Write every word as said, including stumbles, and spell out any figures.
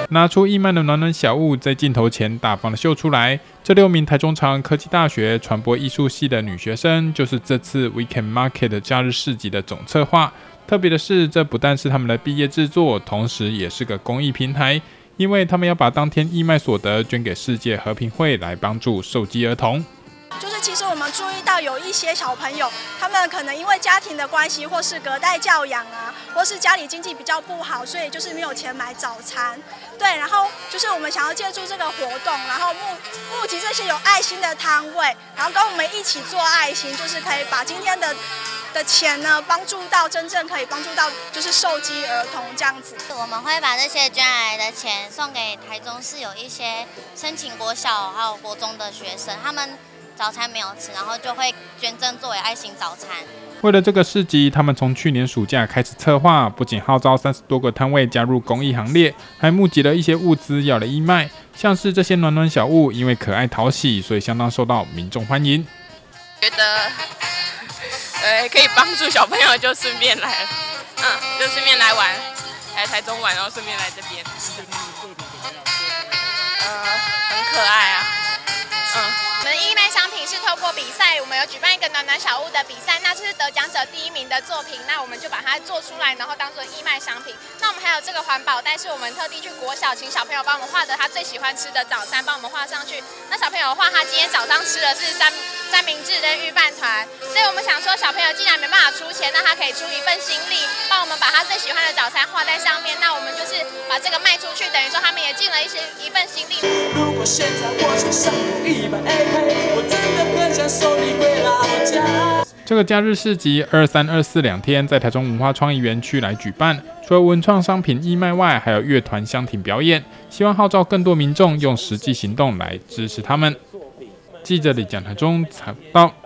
拿出义卖的暖暖小物，在镜头前大方的秀出来。这六名台中长科技大学传播艺术系的女学生，就是这次 Weekend Market 的假日市集的总策划。特别的是，这不但是他们的毕业制作，同时也是个公益平台，因为他们要把当天义卖所得捐给世界和平会，来帮助受饥儿童。 就是其实我们注意到有一些小朋友，他们可能因为家庭的关系，或是隔代教养啊，或是家里经济比较不好，所以就是没有钱买早餐。对，然后就是我们想要借助这个活动，然后募募集这些有爱心的摊位，然后跟我们一起做爱心，就是可以把今天的的钱呢，帮助到真正可以帮助到就是受饥儿童这样子。 我们会把这些捐来的钱送给台中市有一些申请国小还有国中的学生，他们早餐没有吃，然后就会捐赠作为爱心早餐。 为了这个市集，他们从去年暑假开始策划，不仅号召三十多个摊位加入公益行列，还募集了一些物资要来义卖，像是这些暖暖小物，因为可爱讨喜，所以相当受到民众欢迎。 觉得，呃，可以帮助小朋友，就顺便来了，嗯，就顺便来玩，来台中玩，然后顺便来这边。呃，很可爱啊，嗯。 我们义卖商品是透过比赛，我们有举办一个暖暖小物的比赛，那这是得奖者第一名的作品，那我们就把它做出来，然后当做义卖商品。那我们还有这个环保袋，是我们特地去国小请小朋友帮我们画的他最喜欢吃的早餐，帮我们画上去。那小朋友的话，他今天早上吃的是三三明治跟御饭团，所以我们想说，小朋友既然没办法出钱，那他可以出一份心力，帮我们把他最喜欢的早餐画在上面。那我们就是把这个卖出去，等于说他们也尽了一些一份心力。如果现在我手上有一百 A K。 这个假日市集二三、二四两天在台中文化创意园区来举办，除了文创商品义卖外，还有乐团相挺表演，希望号召更多民众用实际行动来支持他们。记者李蒋台中采报。